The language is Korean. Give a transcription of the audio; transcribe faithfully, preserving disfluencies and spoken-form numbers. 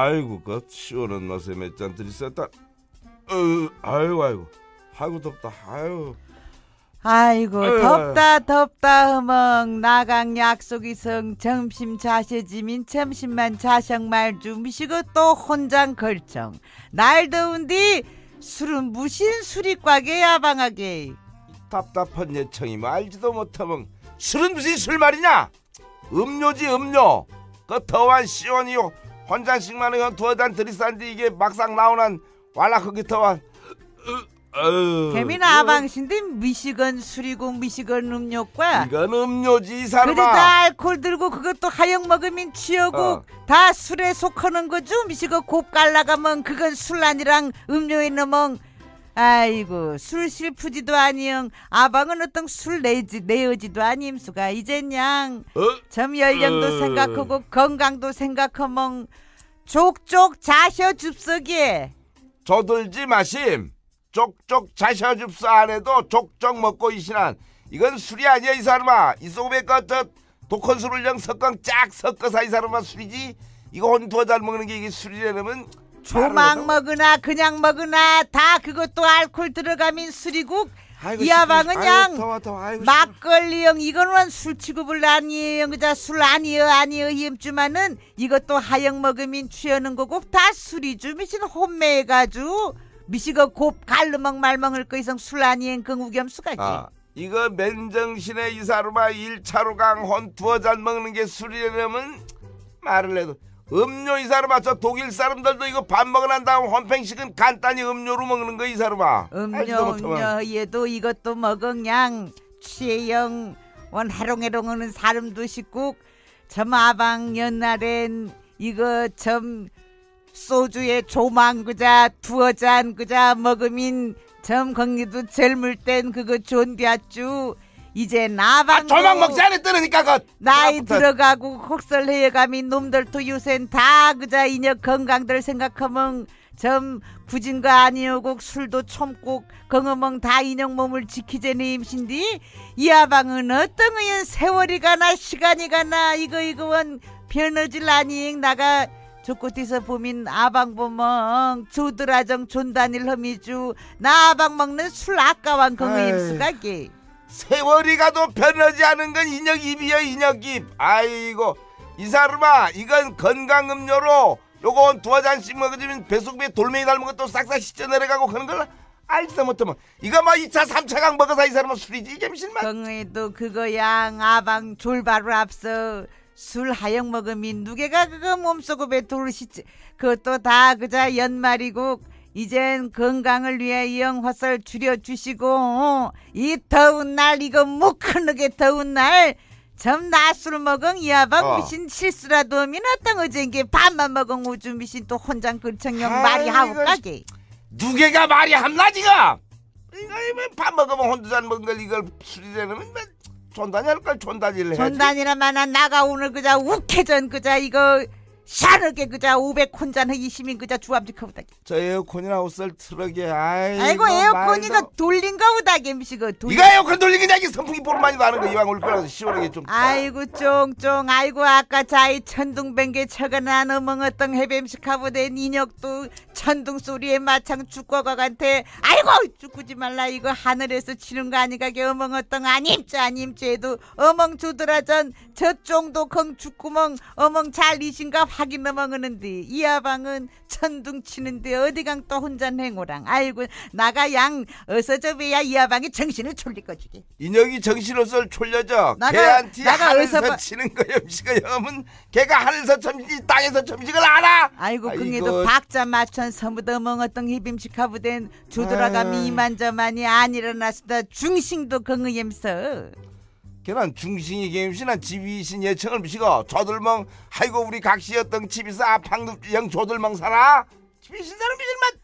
아이고 그 시원한 맛에 몇 잔 들이었다. 어, 아이고 아이고 아이고 덥다. 아이고 아이고 아유. 덥다 덥다 허멍 나강 약속이성 점심 자세지민 점심만 자식 말주 미시고 또 혼장 걸정 날 더운디 술은 무신 수리과게 야방하게 답답한 예청이 말지도 못하면 술은 무슨 술 말이냐? 음료지 음료. 그 더한 시원이 한 잔씩만 은 두어 잔 들이싼데 이게 막상 나오는 왈락하게 더한 개미나 아방신데 미시건 술이고 미시건 음료과 이건 음료지 이 사람아. 그래도 알코올 들고 그것도 하영 먹으면 취하고 어. 다 술에 속하는 거죠. 미시고 곱 갈라가면 그건 술 아니랑 음료에 넘어. 아이고 술 실프지도 아니영 아방은 어떤 술 내지 내어지도 아님수가 이젠 양 점 연령도 어. 생각하고 건강도 생각하면 족족 자셔 줍석에 조들지 마심. 쪽쪽 자셔줍서 안해도 족적 먹고 이신한 이건 술이 아니야 이 사람아. 이 속에 그저 독한 술을 영 섞어 쫙 섞어서 이 사람아 술이지. 이거 한 두어 잔 먹는 게 이게 술이라면 조막 먹으나 그냥 먹으나 다 그것도 알코올 들어가면 술이고 이 아방은 그냥 막걸리형 이거는 술 취급을 아니에요. 그자 술 아니여 아니여 힘주만은 이것도 하영 먹으면 취하는 거고 다 술이죠. 미신 혼매해가지고 미시가 곱 갈르먹 말먹을 거 이상 술 아니엔 그 우겸수가지. 아, 이거 맨정신에 이 사람아 일 차로 강혼 두어 잔 먹는 게 술이라면 말을 해도 음료 이 사람아. 저 독일 사람들도 이거 밥 먹고 난 다음 혼팽식은 간단히 음료로 먹는 거 이 사람아. 음료 음료 얘도 이것도 먹은 양 취해영 원 하롱해롱하는 사람도 싶고 점 아방 옛날엔 이거 점 소주에 조망 그자 두어 잔 그자 먹으면 점 거기도 젊을 땐 그거 존대했죠. 이제 나방도 아, 조망 먹지 않았더니까 그 나이 나부터. 들어가고 혹설해가면 놈들도 요샌 다 그자 인역 건강들 생각하면 점 굳은 거 아니오고 술도 참고 건어멍 다 인형 몸을 지키자니 임신디 이 아방은 어떤 의연 세월이 가나 시간이 가나 이거 이거원 변어질 아니 나가 조꼬티서 보면 아방 보멍 조드라정 존단일 험이주 나 아방 먹는 술 아까운 건의임수가게 세월이 가도 변하지 않은 건 인역입이야 인역입. 아이고 이 사람아 이건 건강음료로 요거 두어 잔씩 먹어주면 배속배 돌멩이 닮은 것도 싹싹 씻어 내려가고 그런 걸 알지도 못하면 이거 뭐 이 차 삼 차강 먹어서 이 사람은 술이지 이게 무슨 말. 건의도 그거 양 아방 졸바로 앞서 술 하영 먹으면 누게가 그거 몸속에 배도르시지 그것도 다 그자 연말이고 이젠 건강을 위해 이영 화살 줄여주시고 어, 이 더운 날 이거 못 크게 더운 날 점 낮술 먹은 이 아방 어. 미신 실수라도 하면 어떤 어젠게 밥만 먹은 우주 미신 또 혼장 근청령 말이 하고 가게 누게가 말이 함나지가 이거 밥 먹으면 혼두 잔 먹은 걸 이걸 술이라면 존단이 할걸 존단이를 해야지. 존단이라마나 나가 오늘 그자 욱해전 그자 이거 샤르게 그자 오백 혼잔 이시민 그자 주압직하보다 저 에어컨이나 옷을 틀어게. 아이고, 아이고 에어컨이가 말도. 돌린가 보다 겜시고 돌... 이거 에어컨 돌리기 자기 선풍기 보름 많이 나는 거 이왕 올 거라서 시원하게 좀. 아이고 쫑쫑 아이고 아까 자이 천둥뱅개 쳐가난 어멍었던 해뱀식하보된 인혁도 천둥 소리에 마창 죽과가한테 아이고 죽구지 말라 이거 하늘에서 치는 거 아니가 게 어멍었던 아님죄 아님죄도 어멍 주더라전 저쫑도 컹 죽구멍 어멍 잘 이신가 확인 넘어가는데 이 아방은 천둥 치는데 어디강 또 혼자 행오랑 아이고 나가 양 어서 저배야 이 아방이 정신을 졸릴 거지게 인혁이 정신없을 촐려져. 나가- 걔한테 나가 하늘에서 어디서 봐- 치는 거 염시가 염은 걔가 하늘에서 점지 땅에서 점식을 알아. 아이고 아이고. 긍에도 박자 맞춘 서무더 멍었던 희빔식하부된 조돌아감이 아유. 이만저만이 안 일어났으다 중심도 긍의엠서 걔는 중심이 게임시난 집이신 예청을 미시고 조들멍 아이고 우리 각시였던 집이서 방금 영 조들멍 살아. 집이신 사람 미실만